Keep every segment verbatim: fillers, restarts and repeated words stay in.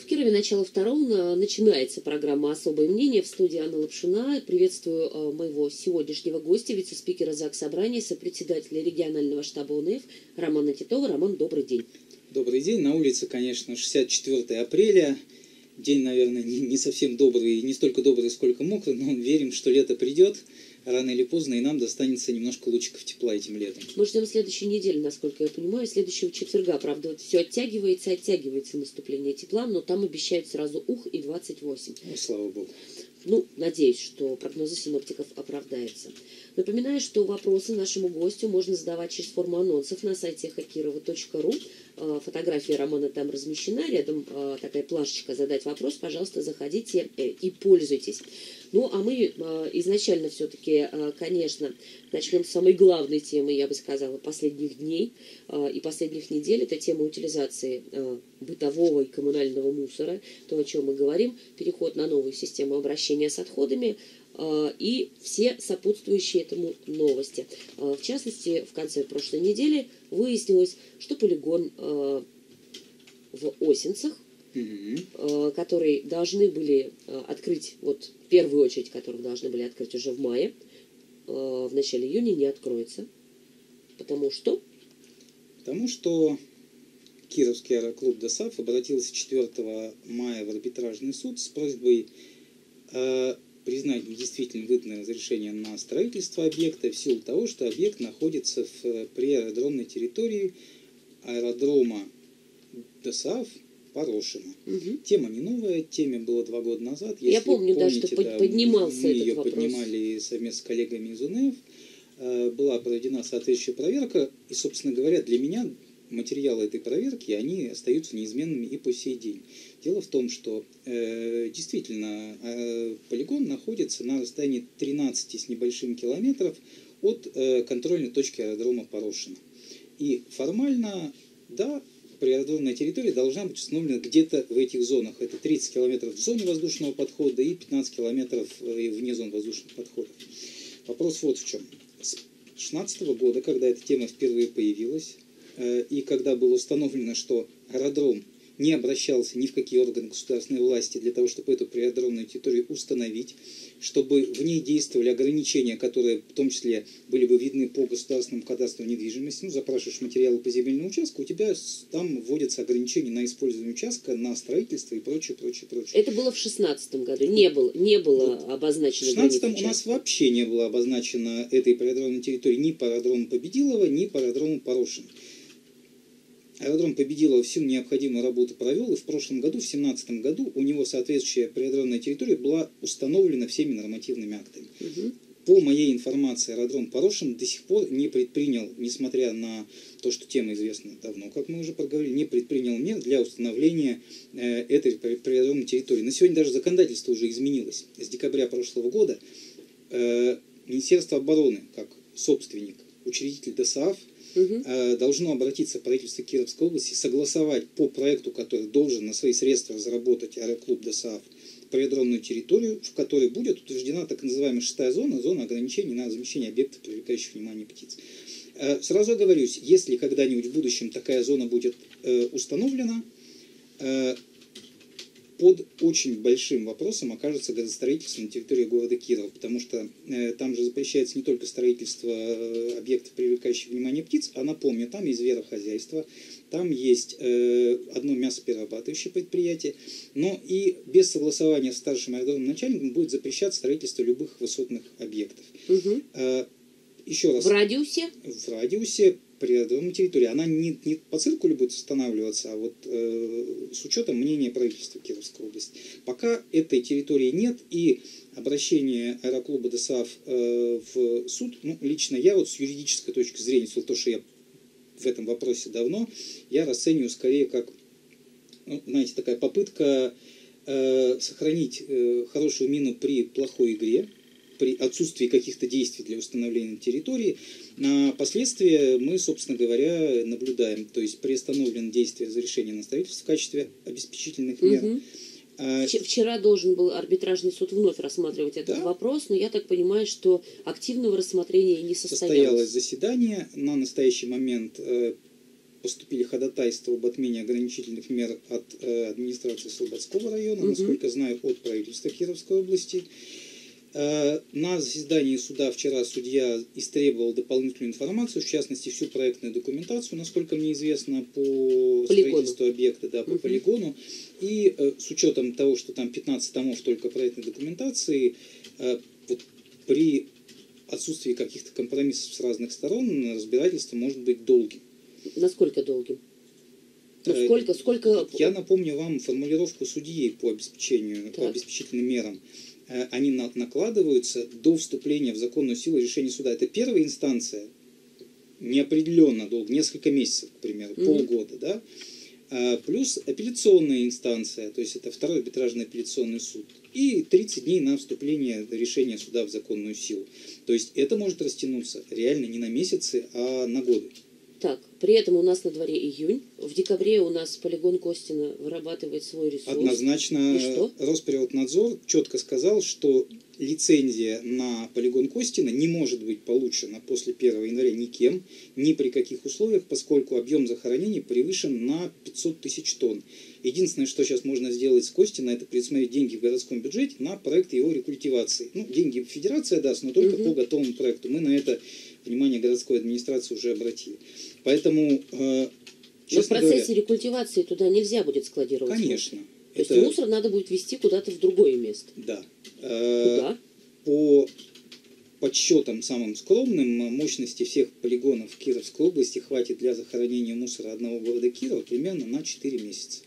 Кирове начало второго начинается программа «Особое мнение». В студии Анна Лапшина. Приветствую моего сегодняшнего гостя, вице-спикера Заксобрания, сопредседателя регионального штаба УНФ Романа Титова. Роман, добрый день. Добрый день. На улице, конечно, шестьдесят четвёртое апреля. День, наверное, не, не совсем добрый, не столько добрый, сколько мокрый, но верим, что лето придет рано или поздно, и нам достанется немножко лучиков тепла этим летом. Мы ждем следующей недели, насколько я понимаю, следующего четверга. Правда, вот все оттягивается, оттягивается наступление тепла, но там обещают сразу ух и двадцать восемь. Ой, слава богу. Ну, надеюсь, что прогнозы синоптиков оправдаются. Напоминаю, что вопросы нашему гостю можно задавать через форму анонсов на сайте хакирова точка ру. Фотография Романа там размещена, рядом такая плашечка «Задать вопрос». Пожалуйста, заходите и пользуйтесь. Ну, а мы изначально все-таки, конечно, начнем с самой главной темы, я бы сказала, последних дней и последних недель. Это тема утилизации бытового и коммунального мусора, то, о чем мы говорим, переход на новую систему обращения с отходами и все сопутствующие этому новости. В частности, в конце прошлой недели выяснилось, что полигон в Осинцах, mm-hmm. которые должны были открыть, вот в первую очередь, которых должны были открыть уже в мае, в начале июня не откроется. Потому что? Потому что Кировский аэроклуб ДОСААФ обратился четвёртого мая в арбитражный суд с просьбой э, признать недействительным выданное разрешение на строительство объекта в силу того, что объект находится в приаэродромной территории аэродрома ДОСААФ Порошино. Угу. Тема не новая, теме было два года назад. Если Я помню, помните, да, что да, поднимался мы этот ее вопрос. поднимали совместно с коллегами из УНФ. Была проведена соответствующая проверка, и, собственно говоря, для меня материалы этой проверки, они остаются неизменными и по сей день. Дело в том, что э, действительно э, полигон находится на расстоянии тринадцати с небольшим километров от э, контрольной точки аэродрома Порошино. И формально, да, приаэродромная территория должна быть установлена где-то в этих зонах. Это тридцать километров в зоне воздушного подхода и пятнадцать километров вне зон воздушного подхода. Вопрос вот в чем. С две тысячи шестнадцатого года, когда эта тема впервые появилась, и когда было установлено, что аэродром не обращался ни в какие органы государственной власти для того, чтобы эту приаэродромную территорию установить, чтобы в ней действовали ограничения, которые в том числе были бы видны по государственному кадастру недвижимости. Ну, запрашиваешь материалы по земельному участку, у тебя там вводятся ограничения на использование участка, на строительство и прочее, прочее, прочее. Это было в шестнадцатом году, не было, не было вот. обозначено. В шестнадцатом у нас вообще не было обозначено этой приаэродромной территории ни по аэродрому Победилова, ни по аэродрому Порошино. Аэродром Победилова всю необходимую работу провел, и в прошлом году, в две тысячи семнадцатом году, у него соответствующая приаэродромная территория была установлена всеми нормативными актами. Угу. По моей информации, аэродром Порошино до сих пор не предпринял, несмотря на то, что тема известна давно, как мы уже проговорили, не предпринял мер для установления э, этой приаэродромной территории. На сегодня даже законодательство уже изменилось. С декабря прошлого года э, Министерство обороны, как собственник, учредитель ДОСААФ, Угу. должно обратиться в правительство Кировской области, согласовать по проекту, который должен на свои средства разработать аэроклуб ДОСААФ, приаэродромную территорию, в которой будет утверждена так называемая шестая зона, зона ограничений на размещение объектов, привлекающих внимание птиц. Сразу оговорюсь, если когда-нибудь в будущем такая зона будет установлена, под очень большим вопросом окажется градостроительство на территории города Кирова, потому что э, там же запрещается не только строительство э, объектов, привлекающих внимание птиц, а напомню, там есть зверохозяйство, там есть э, одно мясоперерабатывающее предприятие, но и без согласования с старшим аэродромным начальником будет запрещаться строительство любых высотных объектов. Угу. Э, еще раз. В радиусе? В радиусе приаэродромной территории. Она не, не по циркулю будет устанавливаться, а вот э, с учетом мнения правительства Кировской области. Пока этой территории нет, и обращение аэроклуба ДОСААФ э, в суд, ну, лично я вот с юридической точки зрения, то, что я в этом вопросе давно, я расцениваю скорее как, ну, знаете, такая попытка э, сохранить э, хорошую мину при плохой игре, при отсутствии каких-то действий для установления территории. А последствия мы, собственно говоря, наблюдаем. То есть приостановлено действие разрешения на строительство в качестве обеспечительных мер. Угу. Вчера должен был арбитражный суд вновь рассматривать этот да? вопрос, но я так понимаю, что активного рассмотрения не состоялось. Состоялось заседание. На настоящий момент поступили ходатайства об отмене ограничительных мер от э, администрации Слободского района, Угу. насколько знаю, от правительства Кировской области. Э, на заседании суда вчера судья истребовал дополнительную информацию, в частности, всю проектную документацию, насколько мне известно, по Полигону. строительству объекта, да, по Угу. полигону. И э, с учетом того, что там пятнадцать томов только проектной документации, э, вот при отсутствии каких-то компромиссов с разных сторон разбирательство может быть долгим. Насколько долгим? Ну, Э, сколько, сколько... Я напомню вам формулировку судьи по обеспечению, по Так. обеспечительным мерам. Э, Они на- накладываются до вступления в законную силу решения суда. Это первая инстанция, неопределенно долго, несколько месяцев, к примеру, Мгм. полгода, да? А, плюс апелляционная инстанция, то есть это второй арбитражный апелляционный суд, и тридцать дней на вступление решения суда в законную силу. То есть это может растянуться реально не на месяцы, а на годы. Так, при этом у нас на дворе июнь. В декабре у нас полигон Костина вырабатывает свой ресурс. Однозначно И что? Росприроднадзор четко сказал, что лицензия на полигон Костина не может быть получена после первого января никем, ни при каких условиях, поскольку объем захоронений превышен на пятьсот тысяч тонн. Единственное, что сейчас можно сделать с Костина, это предусмотреть деньги в городском бюджете на проект его рекультивации. Ну, деньги федерация даст, но только Мгм. по готовому проекту. Мы на это внимание городской администрации уже обратили. Поэтому, э, Но в честно процессе говоря, рекультивации туда нельзя будет складировать конечно. мусор. То есть это- мусор надо будет везти куда-то в другое место. Да. Э, Куда? По подсчетам самым скромным, мощности всех полигонов в Кировской области хватит для захоронения мусора одного города Кирова примерно на четыре месяца.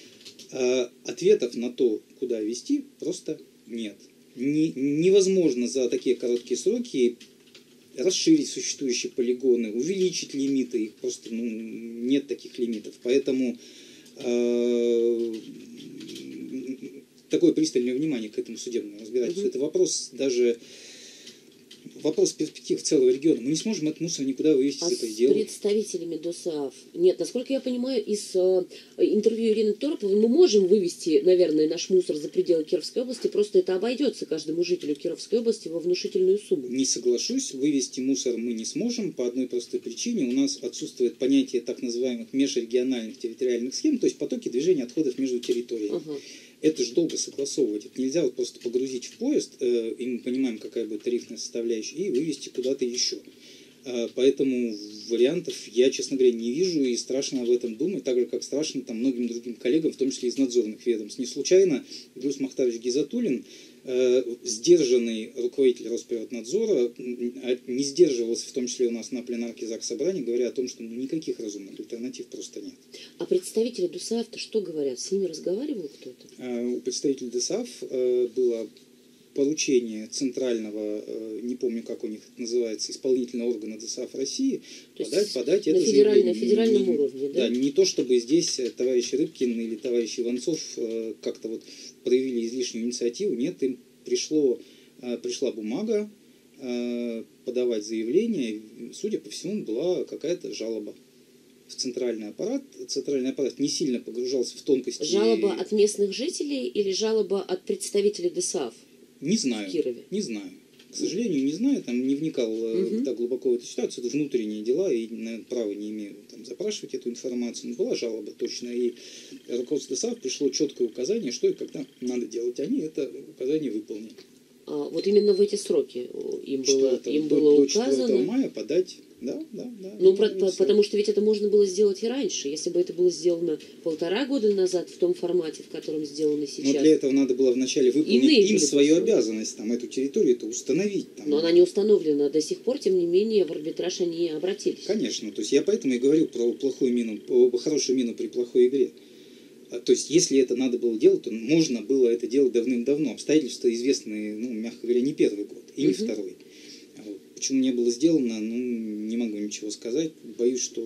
Э, Ответов на то, куда везти, просто нет. Не- невозможно за такие короткие сроки расширить существующие полигоны, увеличить лимиты, их просто ну, нет таких лимитов. Поэтому э, такое пристальное внимание к этому судебному разбирательству. Мгм. Это вопрос даже вопрос перспектив целого региона. Мы не сможем этот мусор никуда вывести А за с пределы. представителями ДОСААФ? Нет, насколько я понимаю, из э, интервью Ирины Тороповой мы можем вывести, наверное, наш мусор за пределы Кировской области, просто это обойдется каждому жителю Кировской области во внушительную сумму. Не соглашусь, вывести мусор мы не сможем по одной простой причине. У нас отсутствует понятие так называемых межрегиональных территориальных схем, то есть потоки движения отходов между территориями. Ага. Это же долго согласовывать. Это нельзя вот просто погрузить в поезд, э, и мы понимаем, какая будет тарифная составляющая, и вывести куда-то еще. Э, поэтому вариантов я, честно говоря, не вижу, и страшно об этом думать, так же, как страшно там, многим другим коллегам, в том числе из надзорных ведомств. Не случайно Идрус Махтарович Гизатуллин, э, сдержанный руководитель Росприроднадзора, м, не сдерживался, в том числе у нас на пленарке Заксобрания, говоря о том, что ну, никаких разумных альтернатив просто нет. А представители ДОСААФ-то что говорят? С ними разговаривал кто-то? Э, У представителей ДОСААФ э, было поручение центрального, э, не помню, как у них это называется, исполнительного органа ДОСААФ России, То есть подать, подать на это федераль- заявление. на федеральном Не- уровне, да? Да, не то чтобы здесь э, товарищ Рыбкин или товарищ Иванцов э, как-то вот проявили излишнюю инициативу. Нет, им пришло, э, пришла бумага э, подавать заявление. Судя по всему, была какая-то жалоба в центральный аппарат. Центральный аппарат не сильно погружался в тонкости. Жалоба от местных жителей или жалоба от представителей ДОСААФ Не в знаю. Кирове? Не знаю. К сожалению, не знаю, там не вникал э, Мгм. так глубоко в эту ситуацию, это внутренние дела, и наверное, права не имею там, запрашивать эту информацию. Но была жалоба точно, и руководство ДОСААФ пришло четкое указание, что и когда надо делать. Они это указание выполнили. А, вот именно в эти сроки им было, Четвёртого им до- было до четвёртого указано. мая подать, да, да, да. Ну, и про- всё. по- потому что ведь это можно было сделать и раньше. Если бы это было сделано полтора года назад в том формате, в котором сделано Но сейчас. для этого надо было вначале выполнить Иные им были свою условия. обязанность, там, эту территорию это установить. Там. Но она не установлена до сих пор, тем не менее, в арбитраж они обратились. Конечно, то есть я поэтому и говорю про плохую мину, про хорошую мину при плохой игре. А, То есть, если это надо было делать, то можно было это делать давным-давно. Обстоятельства известны, ну, мягко говоря, не первый год, и не Мгм. второй. А вот почему не было сделано, ну, не могу ничего сказать. Боюсь, что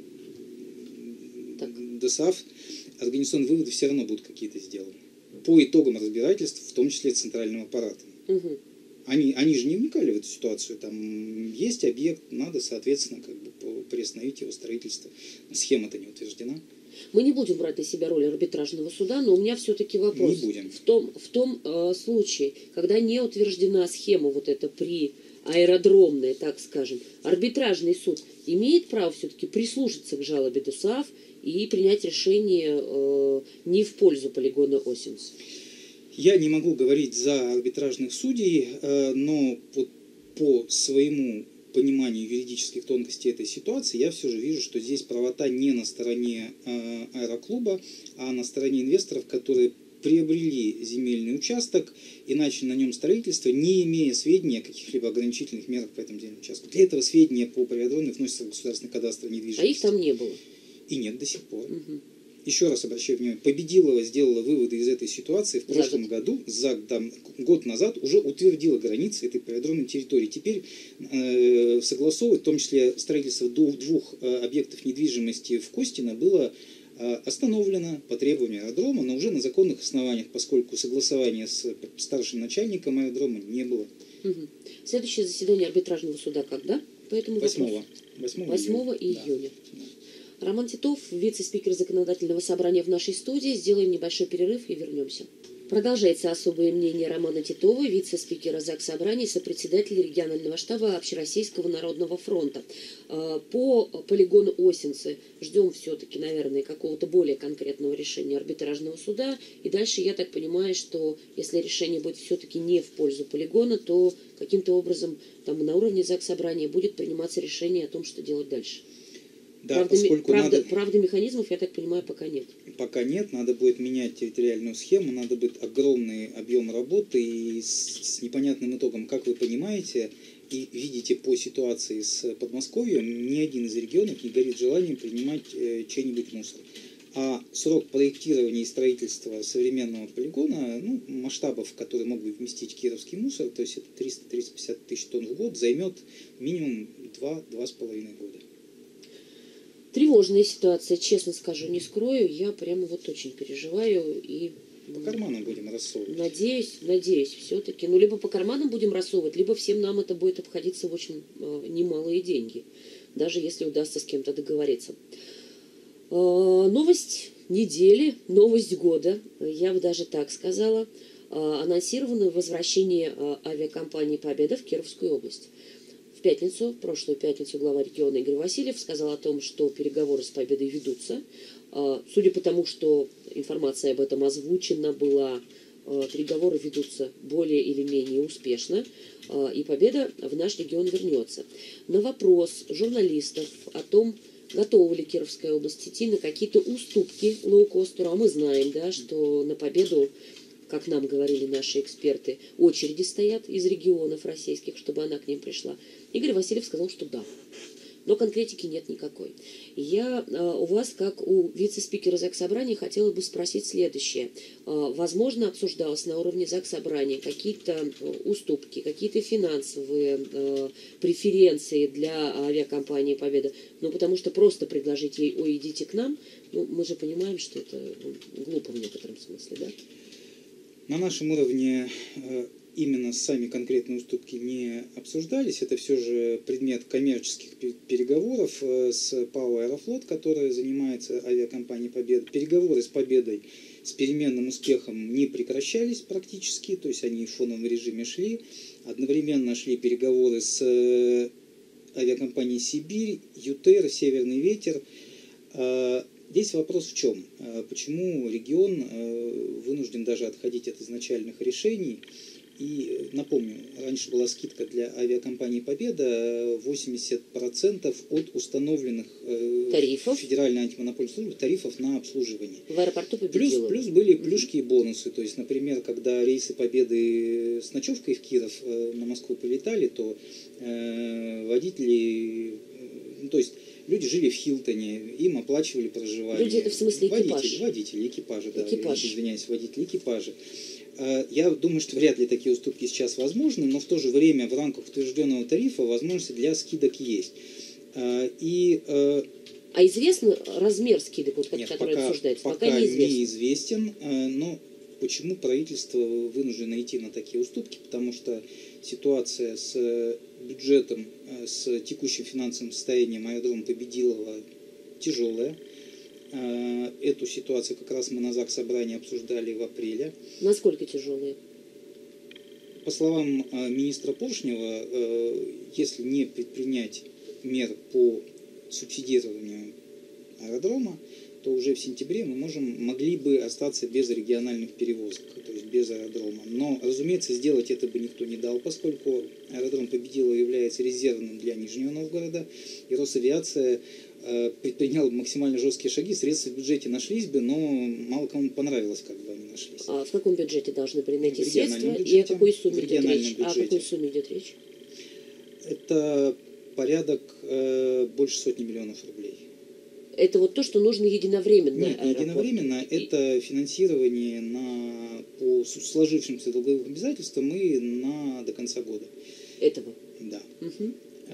Так. ДОСААФ, организационные выводы все равно будут какие-то сделаны. По итогам разбирательств, в том числе центральным аппаратом. Мгм. Они, они же не вникали в эту ситуацию. Там есть объект, надо, соответственно, как бы по- приостановить его строительство. Схема-то не утверждена. Мы не будем брать на себя роль арбитражного суда, но у меня все-таки вопрос. Не будем. В том, в том э, случае, когда не утверждена схема вот эта при аэродромное, так скажем, арбитражный суд имеет право все-таки прислушаться к жалобе ДОСААФ и принять решение э, не в пользу полигона Осинц? Я не могу говорить за арбитражных судей, э, но вот по своему пониманию юридических тонкостей этой ситуации я все же вижу, что здесь правота не на стороне э, аэроклуба, а на стороне инвесторов, которые приобрели земельный участок и начали на нем строительство, не имея сведений о каких-либо ограничительных мерах по этому земельному участку. Для этого сведения по авиадроме вносятся в государственный кадастр недвижимости. А их там не было? И нет до сих пор. Угу. Еще раз обращаю внимание, Победилова сделала выводы из этой ситуации в прошлом за году, за там, год назад уже утвердила границы этой аэродромной территории. Теперь э, согласовывать, в том числе строительство двух, двух э, объектов недвижимости в Костино, было э, остановлено по требованию аэродрома, но уже на законных основаниях, поскольку согласования с старшим начальником аэродрома не было. Угу. Следующее заседание арбитражного суда когда? По этому восьмого июня. Да. Роман Титов, вице-спикер законодательного собрания в нашей студии. Сделаем небольшой перерыв и вернемся. Продолжается особое мнение Романа Титова, вице-спикера Заксобрания и сопредседателя регионального штаба Общероссийского народного фронта. По полигону Осинцы ждем все-таки, наверное, какого-то более конкретного решения арбитражного суда. И дальше я так понимаю, что если решение будет все-таки не в пользу полигона, то каким-то образом там на уровне Заксобрания будет приниматься решение о том, что делать дальше. Да, правда, поскольку правда, надо... правда, механизмов, я так понимаю, пока нет. Пока нет, надо будет менять территориальную схему, надо будет огромный объем работы и с, с непонятным итогом. Как вы понимаете и видите по ситуации с Подмосковьем, ни один из регионов не горит желанием принимать э, чей-нибудь мусор. А срок проектирования и строительства современного полигона, ну, масштабов, которые мог бы вместить кировский мусор, то есть это триста — триста пятьдесят тысяч тонн в год, займет минимум два — два с половиной года. Тревожная ситуация, честно скажу, не скрою. Я прямо вот очень переживаю и... По карманам будем рассовывать. Надеюсь, надеюсь, все-таки. Ну, либо по карманам будем рассовывать, либо всем нам это будет обходиться в очень э, немалые деньги. Даже если удастся с кем-то договориться. Э, новость недели, новость года, я бы даже так сказала. Э, анонсировано возвращение э, авиакомпании «Победа» в Кировскую область. В пятницу, в прошлую пятницу, глава региона Игорь Васильев сказал о том, что переговоры с «Победой» ведутся. Судя по тому, что информация об этом озвучена была, переговоры ведутся более или менее успешно, и «Победа» в наш регион вернется. На вопрос журналистов о том, готова ли Кировская область идти на какие-то уступки лоукостеру, а мы знаем, да, что на «Победу», как нам говорили наши эксперты, очереди стоят из регионов российских, чтобы она к ним пришла. Игорь Васильев сказал, что да. Но конкретики нет никакой. Я у вас, как у вице-спикера Заксобрания, хотела бы спросить следующее. Возможно, обсуждалось на уровне Заксобрания какие-то уступки, какие-то финансовые преференции для авиакомпании «Победа». Ну, потому что просто предложить ей: ой, идите к нам, ну, мы же понимаем, что это глупо в некотором смысле, да? На нашем уровне именно сами конкретные уступки не обсуждались. Это все же предмет коммерческих переговоров с ПАО «Аэрофлот», которая занимается авиакомпанией «Победа». Переговоры с «Победой» с переменным успехом не прекращались практически, то есть они в фоновом режиме шли. Одновременно шли переговоры с авиакомпанией «Сибирь», «Ютер», «Северный ветер». Здесь вопрос в чем? Почему регион вынужден даже отходить от изначальных решений? И напомню, раньше была скидка для авиакомпании «Победа» восемьдесят процентов от установленных тарифов Федеральной антимонопольной службы тарифов на обслуживание. В аэропорту плюс, плюс были плюшки и бонусы. То есть, например, когда рейсы «Победы» с ночевкой в Киров на Москву полетали, то водители, ну, то есть люди жили в Хилтоне, им оплачивали проживание. Люди — это в смысле экипаж? Водители, водители экипажа, да, экипаж. извиняюсь, водители экипажа. Я думаю, что вряд ли такие уступки сейчас возможны, но в то же время в рамках утвержденного тарифа возможности для скидок есть. И, а известен размер скидок, вот, нет, который пока, обсуждается? Пока, пока неизвестен. неизвестен, но почему правительство вынуждено идти на такие уступки? Потому что ситуация с бюджетом, с текущим финансовым состоянием аэродрома Победилова тяжелая. Эту ситуацию как раз мы на Заксобрании обсуждали в апреле. Насколько тяжелые? по словам министра Поршнева, если не предпринять мер по субсидированию аэродрома, то уже в сентябре мы можем, могли бы остаться без региональных перевозок, то есть без аэродрома. Но, разумеется, сделать это бы никто не дал, поскольку аэродром Победилова является резервным для Нижнего Новгорода, и Росавиация э, предприняла максимально жесткие шаги, средства в бюджете нашлись бы, но мало кому понравилось, как бы они нашлись. А в каком бюджете должны были найти средства? Бюджете, и о какой сумме идет речь? Бюджете. А о какой сумме идет речь? Это порядок э, больше сотни миллионов рублей. Это вот то, что нужно единовременно. Нет, не единовременно. И... Это финансирование на, по сложившимся долговым обязательствам и на, до конца года. Этого? Да. Угу.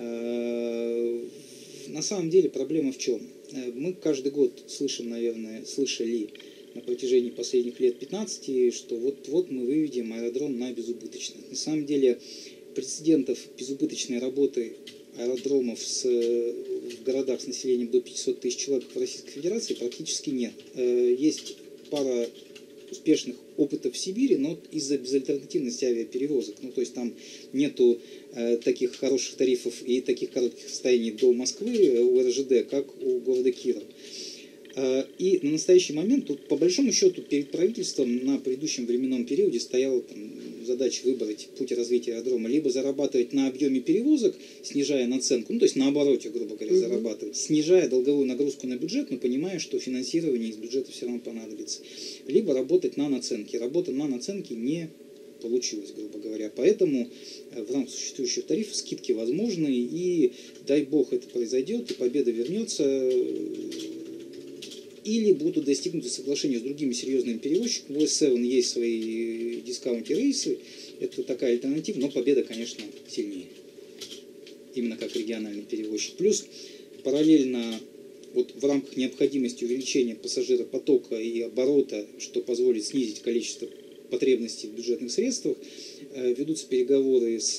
На самом деле проблема в чем? Мы каждый год слышим, наверное, слышали на протяжении последних лет пятнадцати, что вот-вот мы выведем аэродром на безубыточность. На самом деле прецедентов безубыточной работы аэродромов с, в городах с населением до пятисот тысяч человек в Российской Федерации практически нет. Есть пара успешных опытов в Сибири, но из-за безальтернативности авиаперевозок. Ну, то есть там нету э, таких хороших тарифов и таких коротких расстояний до Москвы у эр жэ дэ, как у города Киров. Э, и на настоящий момент, тут, по большому счету, перед правительством на предыдущем временном периоде стояла там задача выбрать путь развития аэродрома, либо зарабатывать на объеме перевозок, снижая наценку, ну, то есть на обороте, грубо говоря, mm-hmm. зарабатывать, снижая долговую нагрузку на бюджет, но понимая, что финансирование из бюджета все равно понадобится. Либо работать на наценке. Работа на наценке не получилась, грубо говоря. Поэтому в рамках существующих тарифов скидки возможны, и дай бог это произойдет, и победа вернется, или будут достигнуты соглашения с другими серьезными перевозчиками. У эс семь есть свои дискаунт-рейсы, это такая альтернатива, но победа, конечно, сильнее. Именно как региональный перевозчик. Плюс параллельно вот в рамках необходимости увеличения пассажиропотока и оборота, что позволит снизить количество потребностей в бюджетных средствах, ведутся переговоры с,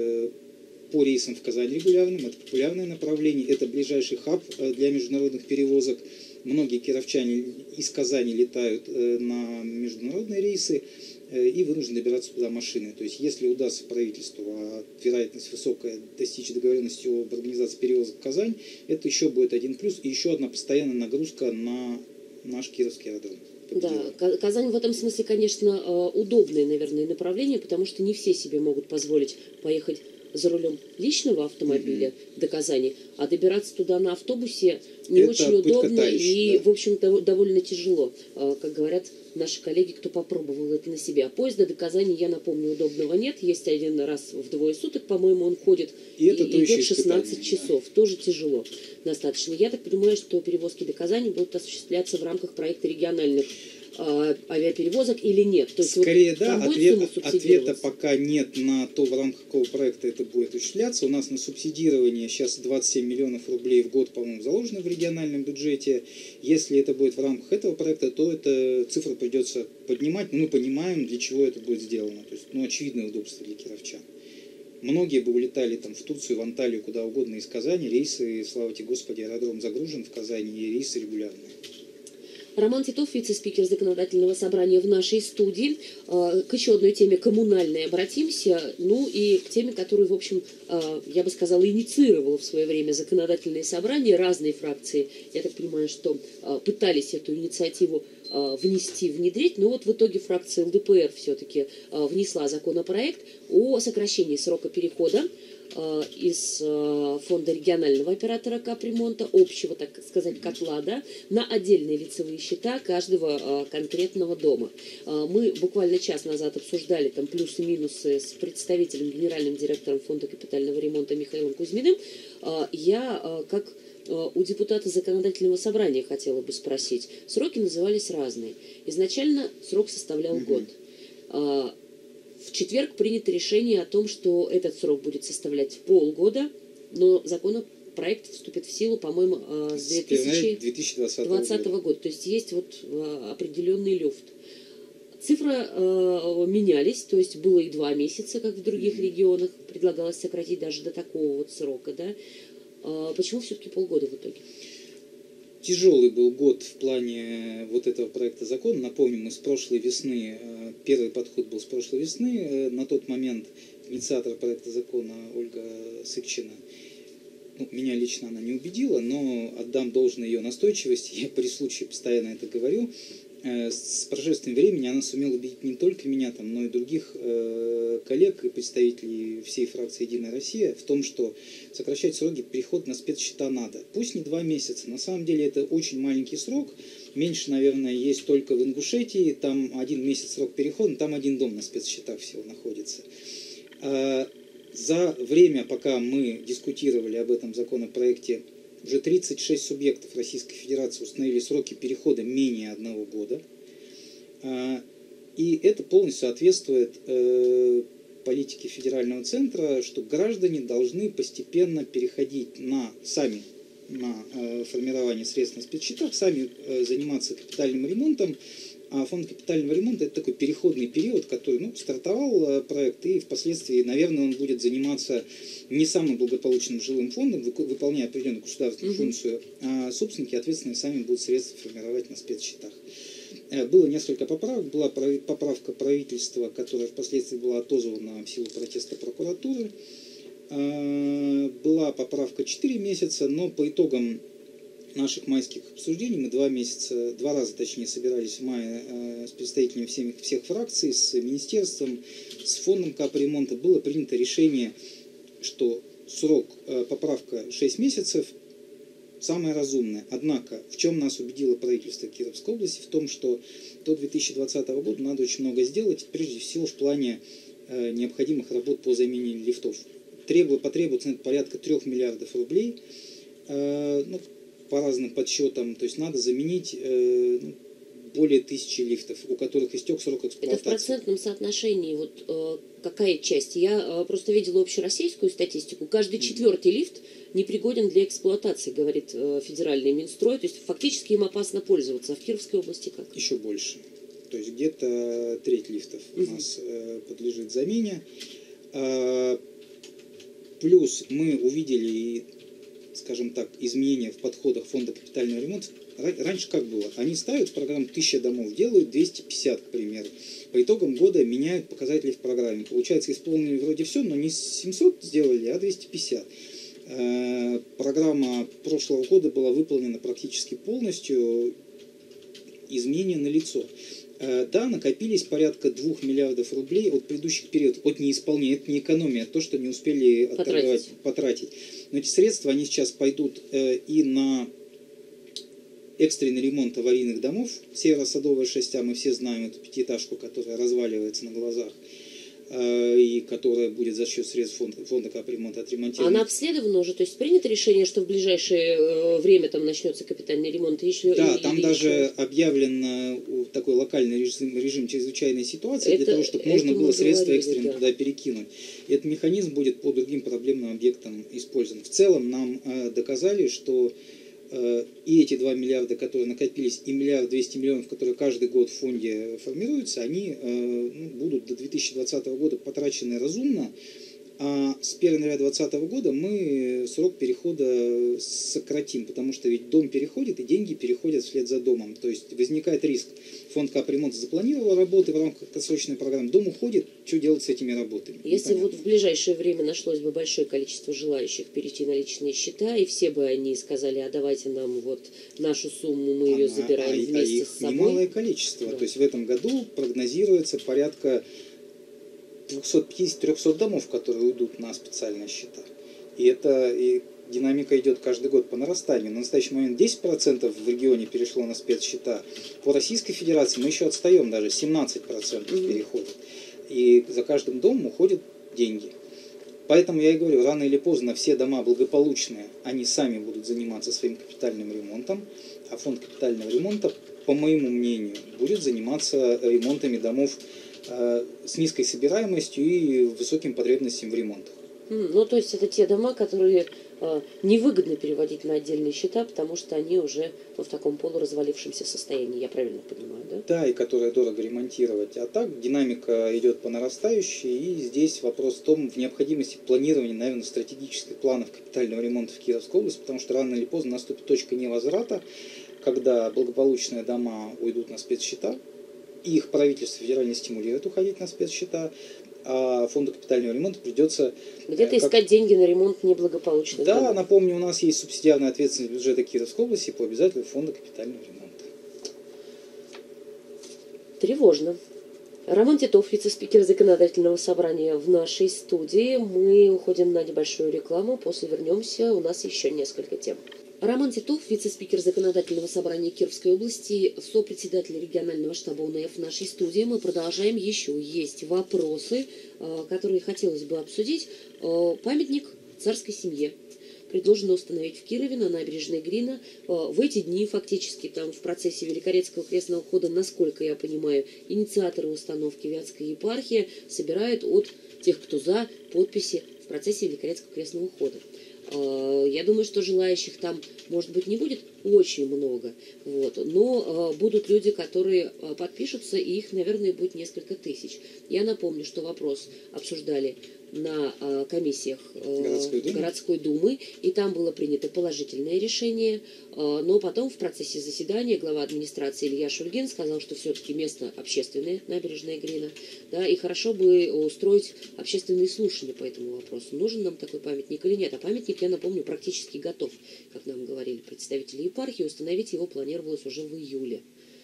по рейсам в Казань регулярным. Это популярное направление, это ближайший хаб для международных перевозок. Многие кировчане из Казани летают на международные рейсы и вынуждены добираться туда машиной. То есть, если удастся правительству, а вероятность высокая, достичь договоренности об организации перевозок в Казань, это еще будет один плюс и еще одна постоянная нагрузка на наш кировский аэродром. Да, Казань в этом смысле, конечно, удобное, наверное, направление, потому что не все себе могут позволить поехать за рулем личного автомобиля mm-hmm. до Казани, а добираться туда на автобусе не это очень удобно и, да. в общем-то, довольно тяжело. Как говорят наши коллеги, кто попробовал это на себе. А поезда до Казани, я напомню, удобного нет. Есть один раз в двое суток, по-моему, он ходит, и, и идет шестнадцать часов. Да. Тоже тяжело достаточно. Я так понимаю, что перевозки до Казани будут осуществляться в рамках проекта региональных авиаперевозок или нет? То есть скорее вот, да, ответ, ответа пока нет на то, в рамках какого проекта это будет осуществляться. У нас на субсидирование сейчас двадцать семь миллионов рублей в год, по-моему, заложено в региональном бюджете. Если это будет в рамках этого проекта, то эта цифра придется поднимать. Но мы понимаем, для чего это будет сделано. То есть, ну, очевидное удобство для кировчан. Многие бы улетали там в Турцию, в Анталию, куда угодно из Казани. Рейсы, слава тебе Господи, аэродром загружен в Казани, и рейсы регулярные. Роман Титов, вице-спикер Законодательного собрания в нашей студии. К еще одной теме коммунальной обратимся. Ну и к теме, которую, в общем, я бы сказала, инициировала в свое время Законодательное собрание. Разные фракции, я так понимаю, что пытались эту инициативу внести, внедрить. Но вот в итоге фракция эл дэ пэ эр все-таки внесла законопроект о сокращении срока перехода из фонда регионального оператора капремонта, общего, так сказать, котла, да, на отдельные лицевые счета каждого конкретного дома. Мы буквально час назад обсуждали там плюсы-минусы с представителем, генеральным директором фонда капитального ремонта Михаилом Кузьминым. Я, как у депутата Законодательного собрания, хотела бы спросить. Сроки назывались разные. Изначально срок составлял mm-hmm. год. В четверг принято решение о том, что этот срок будет составлять полгода, но законопроект вступит в силу, по-моему, с две тысячи двадцатого года. То есть есть вот определенный люфт. Цифры э, менялись, то есть было и два месяца, как в других mm-hmm. регионах, предлагалось сократить даже до такого вот срока. Да? Э, почему все-таки полгода в итоге? тяжелый был год в плане вот этого проекта закона. Напомню, мы с прошлой весны, первый подход был с прошлой весны, на тот момент инициатор проекта закона Ольга Сыкчина. Ну, меня лично она не убедила, но отдам должное ее настойчивости, я при случае постоянно это говорю. С прошествием времени она сумела убедить не только меня, там, но и других э, коллег и представителей всей фракции «Единая Россия» в том, что сокращать сроки перехода на спецсчета надо. Пусть не два месяца, на самом деле это очень маленький срок, меньше, наверное, есть только в Ингушетии, там один месяц срок перехода, там один дом на спецсчетах всего находится. А за время, пока мы дискутировали об этом законопроекте, уже тридцать шесть субъектов Российской Федерации установили сроки перехода менее одного года. И это полностью соответствует политике федерального центра, что граждане должны постепенно переходить на сами на формирование средств на спецсчетах, сами заниматься капитальным ремонтом. А фонд капитального ремонта – это такой переходный период, который ну, стартовал проект, и впоследствии, наверное, он будет заниматься не самым благополучным жилым фондом, выполняя определенную государственную угу. функцию, а собственники ответственные сами будут средства формировать на спецсчетах. Было несколько поправок. Была поправка правительства, которая впоследствии была отозвана в силу протеста прокуратуры. Была поправка четыре месяца, но по итогам наших майских обсуждений мы два месяца, два раза точнее собирались в мае э, с представителями всех, всех фракций, с министерством, с фондом капремонта. Было принято решение, что срок, э, поправка шесть месяцев, самое разумное. Однако, в чем нас убедило правительство Кировской области? В том, что до две тысячи двадцатого года надо очень много сделать, прежде всего в плане э, необходимых работ по замене лифтов. Требу, потребуется порядка трех миллиардов рублей. Э, ну, по разным подсчетам, то есть надо заменить э, более тысячи лифтов, у которых истек срок эксплуатации. Это в процентном соотношении, вот э, какая часть? Я э, просто видела общероссийскую статистику. Каждый четвертый лифт непригоден для эксплуатации, говорит э, федеральный Минстрой, то есть фактически им опасно пользоваться. А в Кировской области как? Еще больше. То есть где-то треть лифтов угу. у нас э, подлежит замене. А, плюс мы увидели, скажем так, изменения в подходах фонда капитального ремонта. Раньше как было? Они ставят в программу тысяча домов, делают двести пятьдесят, к примеру. По итогам года меняют показатели в программе. Получается, исполнили вроде все, но не семьсот сделали, а двести пятьдесят. Программа прошлого года была выполнена практически полностью. Изменения налицо. Да, накопились порядка двух миллиардов рублей от предыдущих периодов, от неисполнения, это не экономия, это то, что не успели отторговать, потратить. Но эти средства, они сейчас пойдут э, и на экстренный ремонт аварийных домов. Северо-Садовая шесть А, мы все знаем эту пятиэтажку, которая разваливается на глазах, э, и которая будет за счет средств фонда, фонда капремонта отремонтирована. Она обследована уже, то есть принято решение, что в ближайшее э, время там начнется капитальный ремонт? Еще, да, или, там или даже еще? объявлен э, такой локальный режим, режим чрезвычайной ситуации, это, для того, чтобы можно было средства говорили, экстренно да. туда перекинуть. И этот механизм будет по другим проблемным объектам использован. В целом нам э, доказали, что э, и эти два миллиарда, которые накопились, и миллиард двести миллионов, которые каждый год в фонде формируются, они э, ну, будут до две тысячи двадцатого года потрачены разумно. А с первого января две тысячи двадцатого года мы срок перехода сократим, потому что ведь дом переходит, и деньги переходят вслед за домом. То есть возникает риск. Фонд капремонта запланировал работы в рамках краткосрочной программы, дом уходит, что делать с этими работами? Если вот в ближайшее время нашлось бы большое количество желающих перейти на личные счета, и все бы они сказали, а давайте нам вот нашу сумму, мы ее Она, забираем а, вместе а их с собой. Немалое количество. Да. То есть в этом году прогнозируется порядка двести пятьдесят - триста домов, которые уйдут на специальные счета. И это и динамика идет каждый год по нарастанию. На настоящий момент десять процентов в регионе перешло на спецсчета. По Российской Федерации мы еще отстаем, даже семнадцать процентов mm-hmm. переходит. И за каждым домом уходят деньги. Поэтому я и говорю, рано или поздно все дома благополучные, они сами будут заниматься своим капитальным ремонтом, а фонд капитального ремонта, по моему мнению, будет заниматься ремонтами домов э, с низкой собираемостью и высоким потребностям в ремонтах. Mm, ну, то есть это те дома, которые невыгодно переводить на отдельные счета, потому что они уже ну, в таком полуразвалившемся состоянии, я правильно понимаю, да? Да, и которые дорого ремонтировать. А так динамика идет по нарастающей, и здесь вопрос в том, в необходимости планирования, наверное, стратегических планов капитального ремонта в Кировской области, потому что рано или поздно наступит точка невозврата, когда благополучные дома уйдут на спецсчета, и их правительство федерально стимулирует уходить на спецсчета, а фонду капитального ремонта придется... Где-то как... искать деньги на ремонт неблагополучных Да, домов. напомню, у нас есть субсидиарная ответственность бюджета Кировской области по обязательству фонда капитального ремонта. Тревожно. Роман Титов, вице-спикер законодательного собрания в нашей студии. Мы уходим на небольшую рекламу, после вернемся, у нас еще несколько тем. Роман Титов, вице-спикер законодательного собрания Кировской области, сопредседатель регионального штаба УНФ в нашей студии. Мы продолжаем. Еще есть вопросы, которые хотелось бы обсудить. Памятник царской семье предложено установить в Кирове на набережной Грина. В эти дни фактически там в процессе Великорецкого крестного хода, насколько я понимаю, инициаторы установки Вятская епархия собирают от тех, кто за, подписи в процессе Великорецкого крестного хода. Я думаю, что желающих там, может быть, не будет очень много, вот, но будут люди, которые подпишутся, и их, наверное, будет несколько тысяч. Я напомню, что вопрос обсуждали на комиссиях городской думы. городской думы, и там было принято положительное решение, но потом в процессе заседания глава администрации Илья Шульгин сказал, что все-таки место общественное, набережная Грина, да, и хорошо бы устроить общественные слушания по этому вопросу. Нужен нам такой памятник или нет? А памятник, я напомню, практически готов, как нам говорили представители епархии, установить его планировалось уже в июле.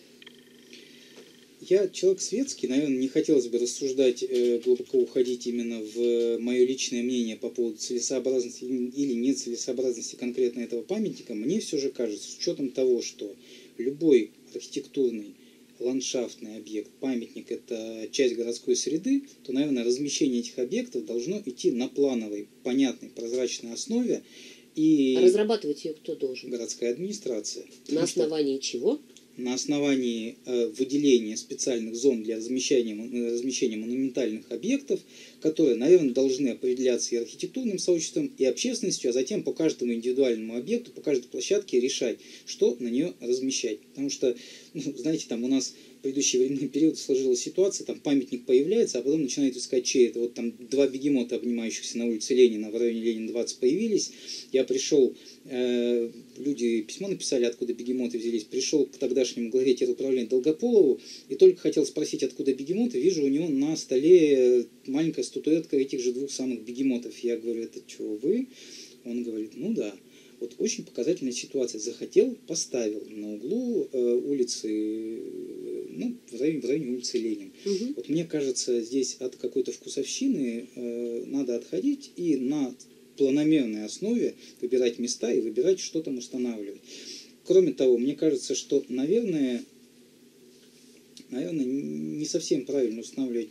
Я человек светский, наверное, не хотелось бы рассуждать, э, глубоко уходить именно в мое личное мнение по поводу целесообразности или нецелесообразности конкретно этого памятника. Мне все же кажется, с учетом того, что любой архитектурный, ландшафтный объект, памятник – это часть городской среды, то, наверное, размещение этих объектов должно идти на плановой, понятной, прозрачной основе. И а разрабатывать ее кто должен? Городская администрация. На основании чего? На основании э, выделения специальных зон для размещения, размещения монументальных объектов, которые, наверное, должны определяться и архитектурным сообществом, и общественностью, а затем по каждому индивидуальному объекту, по каждой площадке решать, что на нее размещать. Потому что, ну, знаете, там у нас в предыдущий временной период сложилась ситуация, там памятник появляется, а потом начинают искать, чей это. Вот там два бегемота, обнимающихся на улице Ленина, в районе Ленина двадцать, появились. Я пришел, э, люди письмо написали, откуда бегемоты взялись. Пришел к тогдашнему главе теруправления Долгополову и только хотел спросить, откуда бегемоты. Вижу у него на столе маленькая статуэтка этих же двух самых бегемотов. Я говорю, это что, вы? Он говорит, ну да. Вот очень показательная ситуация. Захотел, поставил на углу э, улицы, ну, в районе, в районе улицы Ленин. Угу. Вот мне кажется, здесь от какой-то вкусовщины э, надо отходить и на планомерной основе выбирать места и выбирать, что там устанавливать. Кроме того, мне кажется, что, наверное, наверное, не совсем правильно устанавливать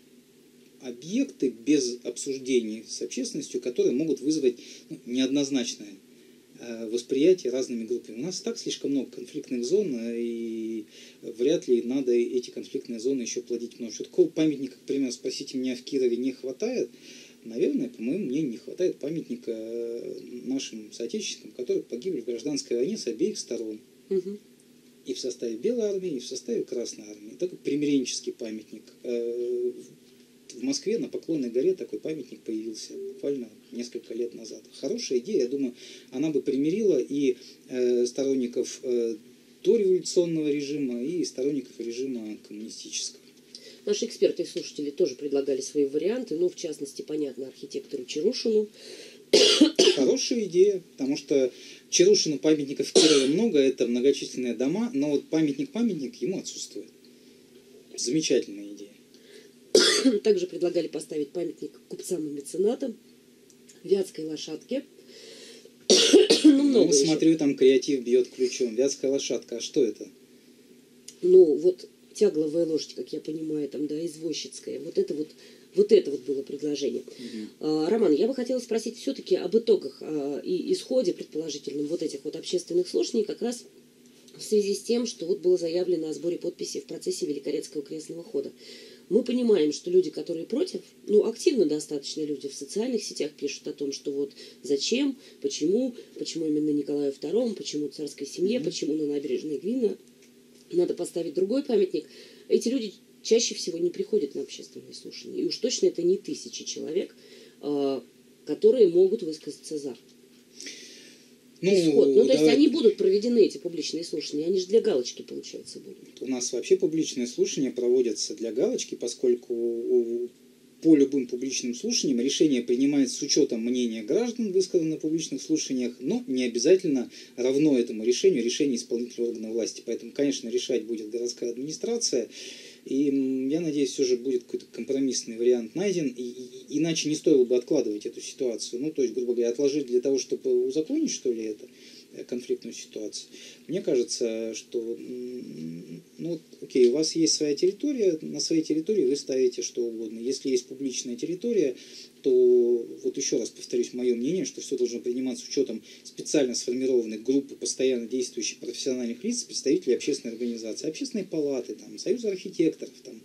объекты без обсуждений с общественностью, которые могут вызвать ну, неоднозначное восприятие разными группами. У нас так слишком много конфликтных зон, и вряд ли надо эти конфликтные зоны еще плодить. Потому что такого памятника, к примеру, спросите меня, в Кирове не хватает. Наверное, по моему мнению, не хватает памятника нашим соотечественникам, которые погибли в гражданской войне с обеих сторон. Угу. И в составе Белой армии, и в составе Красной армии. Такой примиренческий памятник. В Москве на Поклонной горе такой памятник появился буквально несколько лет назад. Хорошая идея, я думаю, она бы примирила и э, сторонников э, дореволюционного режима, и сторонников режима коммунистического. Наши эксперты и слушатели тоже предлагали свои варианты, ну, в частности, понятно, архитектору Чарушину. Хорошая идея, потому что Чарушину памятников в Кирове много, это многочисленные дома, но вот памятник-памятник ему отсутствует. Замечательная идея. Также предлагали поставить памятник купцам и меценатам, Вятской лошадке. ну, ну, смотрю, еще. Там креатив бьет ключом. Вятская лошадка, а что это? Ну, вот тягловая лошадь, как я понимаю, там, да, извозчицкая. Вот это вот, вот это вот было предложение. Угу. А, Роман, я бы хотела спросить все-таки об итогах а, и исходе предположительном вот этих вот общественных слушаний как раз в связи с тем, что вот было заявлено о сборе подписей в процессе Великорецкого крестного хода. Мы понимаем, что люди, которые против, ну, активно достаточно люди в социальных сетях пишут о том, что вот зачем, почему, почему именно Николаю второму, почему царской семье, почему на набережной Двина надо поставить другой памятник. Эти люди чаще всего не приходят на общественные слушания. И уж точно это не тысячи человек, которые могут высказаться за. Ну, исход. Ну, то есть они будут проведены, эти публичные слушания, они же для галочки, получается, будут. У нас вообще публичные слушания проводятся для галочки, поскольку по любым публичным слушаниям решение принимается с учетом мнения граждан, высказанных на публичных слушаниях, но не обязательно равно этому решению решение исполнительного органа власти. Поэтому, конечно, решать будет городская администрация. И я надеюсь, все же будет какой-то компромиссный вариант найден, и, и, иначе не стоило бы откладывать эту ситуацию. Ну, то есть, грубо говоря, отложить для того, чтобы узаконить, что ли, это, конфликтную ситуацию. Мне кажется, что, ну, окей, у вас есть своя территория, на своей территории вы ставите что угодно. Если есть публичная территория, то, вот еще раз повторюсь, мое мнение, что все должно приниматься с учетом специально сформированной группы постоянно действующих профессиональных лиц, представителей общественной организации, общественной палаты, там, союза архитекторов, там,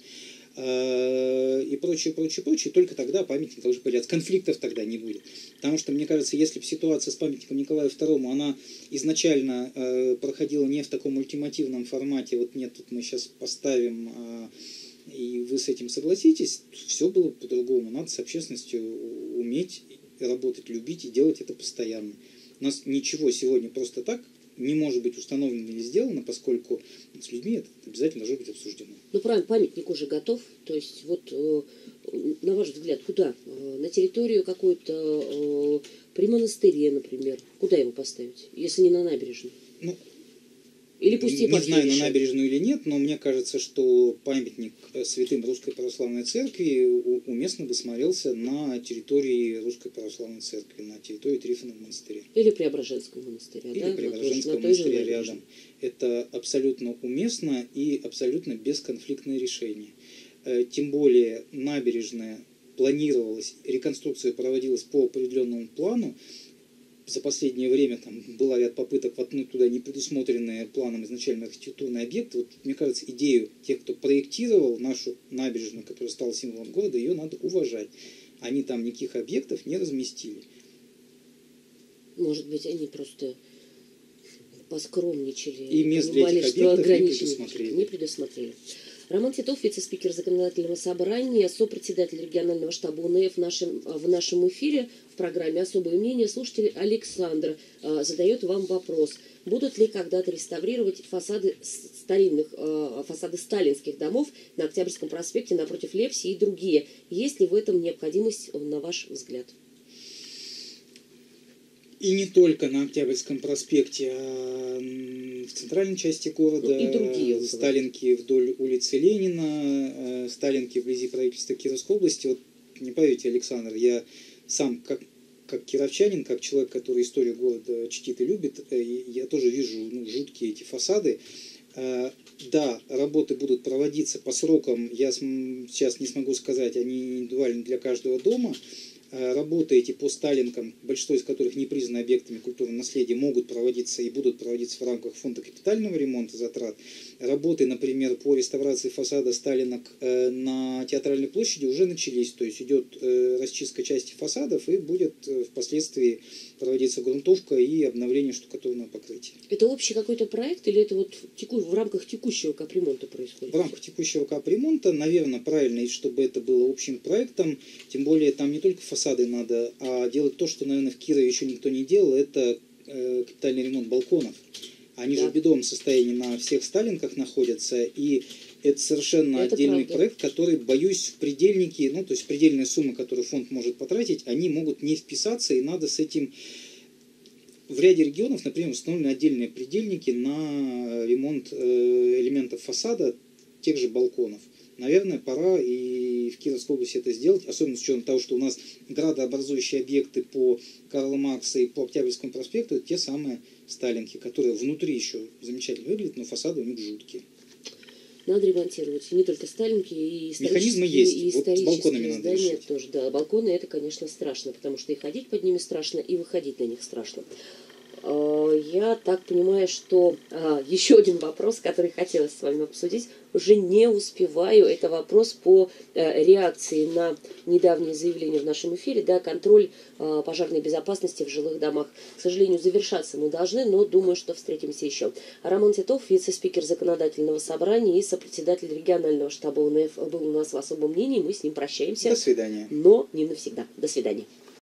э, и прочее, прочее, прочее. Только тогда памятник должен появляться. Конфликтов тогда не будет. Потому что, мне кажется, если бы ситуация с памятником Николаю второму, она изначально э, проходила не в таком ультимативном формате, вот нет, тут мы сейчас поставим... Э, и вы с этим согласитесь, все было по-другому. Надо с общественностью уметь работать, любить и делать это постоянно. У нас ничего сегодня просто так не может быть установлено или сделано, поскольку с людьми это обязательно должно быть обсуждено. Ну, правильно, памятник уже готов. То есть, вот, э, на ваш взгляд, куда? Э, на территорию какую-то, э, при монастыре, например. Куда его поставить, если не на набережную? Ну, Или пусть не знаю, на набережную или нет, но мне кажется, что памятник святым Русской Православной Церкви уместно бы смотрелся на территории Русской Православной Церкви, на территории Трифонова монастыря. Или Преображенского монастыря. Или да? Преображенского монастыря рядом. Это абсолютно уместно и абсолютно бесконфликтное решение. Тем более набережная планировалась, реконструкция проводилась по определенному плану. За последнее время там был ряд попыток воткнуть туда непредусмотренные планом изначально архитектурные объекты. Вот, мне кажется, идею тех, кто проектировал нашу набережную, которая стала символом города, ее надо уважать. Они там никаких объектов не разместили. Может быть, они просто поскромничали. И мест для этих объектов не предусмотрели. Не предусмотрели. Роман Титов, вице-спикер Законодательного собрания, сопредседатель регионального штаба УНФ в нашем, в нашем эфире в программе «Особое мнение». Слушатель Александр э, задает вам вопрос. Будут ли когда-то реставрировать фасады старинных, э, фасады сталинских домов на Октябрьском проспекте напротив Лепси и другие? Есть ли в этом необходимость, на ваш взгляд? И не только на Октябрьском проспекте, а в центральной части города, ну, и другие Сталинки вдоль улицы Ленина, Сталинки вблизи правительства Кировской области. Вот не поверите, Александр, я сам как, как кировчанин, как человек, который историю города чтит и любит, я тоже вижу ну, жуткие эти фасады. Да, работы будут проводиться по срокам, я сейчас не смогу сказать, они индивидуальны для каждого дома. Работы эти по Сталинкам, большинство из которых не признаны объектами культурного наследия, могут проводиться и будут проводиться в рамках фонда капитального ремонта затрат. Работы, например, по реставрации фасада Сталинок на Театральной площади уже начались. То есть идет расчистка части фасадов и будет впоследствии проводиться грунтовка и обновление штукатурного покрытия. Это общий какой-то проект или это вот теку... в рамках текущего капремонта происходит? В рамках текущего капремонта, наверное, правильно, чтобы это было общим проектом. Тем более там не только фасады надо, а делать то, что, наверное, в Кирове еще никто не делал, это э, капитальный ремонт балконов. Они да. же в бедовом состоянии на всех Сталинках находятся, и это совершенно это отдельный правда. проект, который, боюсь, в предельники, ну, то есть предельная сумма, которую фонд может потратить, они могут не вписаться, и надо с этим... В ряде регионов, например, установлены отдельные предельники на ремонт э, элементов фасада тех же балконов. Наверное, пора и в Кировской области это сделать, особенно с учетом того, что у нас градообразующие объекты по Карла Маркса и по Октябрьскому проспекту, те самые Сталинки, которые внутри еще замечательно выглядят, но фасады у них жуткие. Надо ремонтировать не только Сталинки, и исторические, механизмы есть. И вот с балконами здания надо решить. тоже. Да, балконы это, конечно, страшно, потому что и ходить под ними страшно, и выходить на них страшно. Я так понимаю, что а, еще один вопрос, который хотелось с вами обсудить, уже не успеваю. Это вопрос по а, реакции на недавнее заявление в нашем эфире, да, контроль а, пожарной безопасности в жилых домах. К сожалению, завершаться мы должны, но думаю, что встретимся еще. Роман Титов, вице-спикер законодательного собрания и сопредседатель регионального штаба УНФ, был у нас в особом мнении. Мы с ним прощаемся. До свидания. Но не навсегда. До свидания.